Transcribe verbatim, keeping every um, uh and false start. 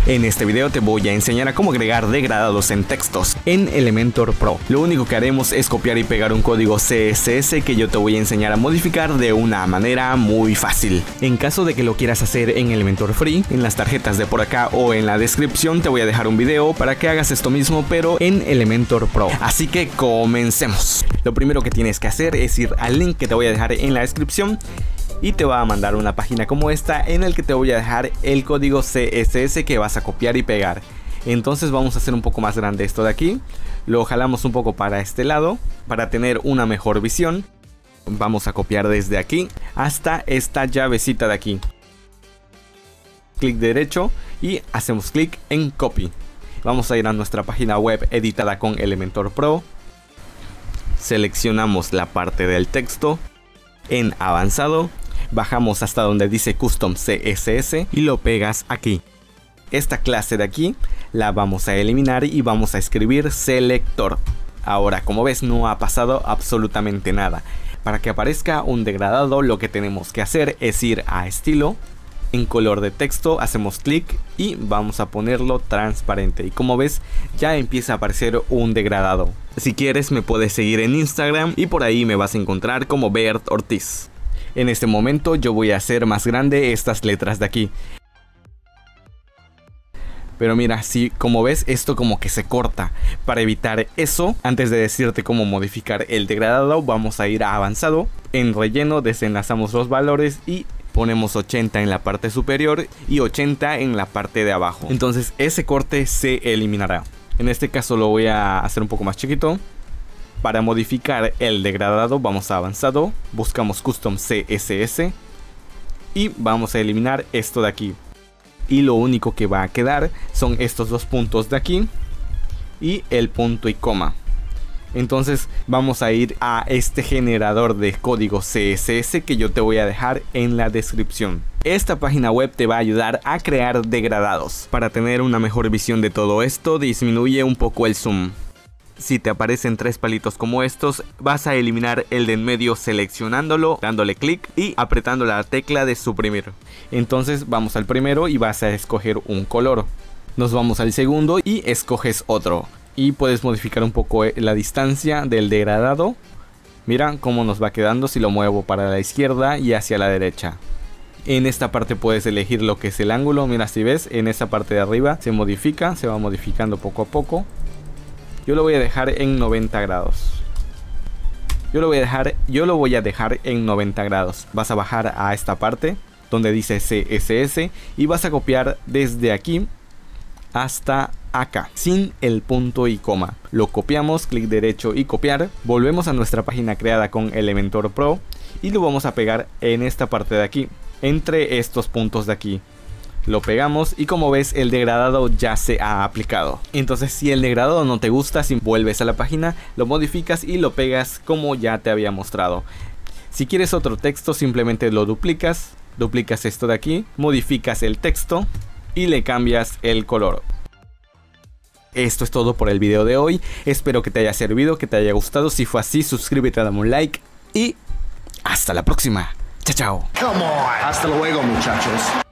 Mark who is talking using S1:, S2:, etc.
S1: En este video te voy a enseñar a cómo agregar degradados en textos en Elementor Pro. Lo único que haremos es copiar y pegar un código C S S que yo te voy a enseñar a modificar de una manera muy fácil. En caso de que lo quieras hacer en Elementor Free, en las tarjetas de por acá o en la descripción te voy a dejar un video para que hagas esto mismo pero en Elementor Pro. Así que comencemos. Lo primero que tienes que hacer es ir al link que te voy a dejar en la descripción y te va a mandar una página como esta en el que te voy a dejar el código C S S que vas a copiar y pegar. Entonces vamos a hacer un poco más grande esto de aquí, lo jalamos un poco para este lado para tener una mejor visión. Vamos a copiar desde aquí hasta esta llavecita de aquí, clic derecho y hacemos clic en copy. Vamos a ir a nuestra página web editada con Elementor Pro, seleccionamos la parte del texto, en avanzado bajamos hasta donde dice Custom C S S y lo pegas aquí. Esta clase de aquí la vamos a eliminar y vamos a escribir selector. Ahora, como ves, no ha pasado absolutamente nada. Para que aparezca un degradado, lo que tenemos que hacer es ir a estilo, en color de texto, hacemos clic y vamos a ponerlo transparente. Y como ves, ya empieza a aparecer un degradado. Si quieres me puedes seguir en Instagram y por ahí me vas a encontrar como Bert Ortiz. En este momento yo voy a hacer más grande estas letras de aquí. Pero mira, sí, como ves, esto como que se corta. Para evitar eso, antes de decirte cómo modificar el degradado, vamos a ir a avanzado. En relleno desenlazamos los valores y ponemos ochenta en la parte superior y ochenta en la parte de abajo. Entonces ese corte se eliminará. En este caso lo voy a hacer un poco más chiquito. Para modificar el degradado vamos a avanzado, buscamos Custom C S S y vamos a eliminar esto de aquí. Y lo único que va a quedar son estos dos puntos de aquí y el punto y coma. Entonces vamos a ir a este generador de código C S S que yo te voy a dejar en la descripción. Esta página web te va a ayudar a crear degradados. Para tener una mejor visión de todo esto, disminuye un poco el zoom. Si te aparecen tres palitos como estos, vas a eliminar el de en medio seleccionándolo, dándole clic y apretando la tecla de suprimir. Entonces vamos al primero y vas a escoger un color. Nos vamos al segundo y escoges otro. Y puedes modificar un poco la distancia del degradado. Mira cómo nos va quedando si lo muevo para la izquierda y hacia la derecha. En esta parte puedes elegir lo que es el ángulo. Mira, si ves, en esa parte de arriba se modifica, se va modificando poco a poco. Yo lo voy a dejar en noventa grados. Yo lo voy a dejar, yo lo voy a dejar en noventa grados. Vas a bajar a esta parte donde dice C S S y vas a copiar desde aquí hasta acá, sin el punto y coma. Lo copiamos, clic derecho y copiar. Volvemos a nuestra página creada con Elementor Pro y lo vamos a pegar en esta parte de aquí, entre estos puntos de aquí. Lo pegamos y como ves el degradado ya se ha aplicado. Entonces si el degradado no te gusta, si vuelves a la página, lo modificas y lo pegas como ya te había mostrado. Si quieres otro texto, simplemente lo duplicas, duplicas esto de aquí, modificas el texto y le cambias el color. Esto es todo por el video de hoy. Espero que te haya servido, que te haya gustado. Si fue así, suscríbete, dame un like y hasta la próxima. Chao, chao.
S2: Hasta luego, muchachos.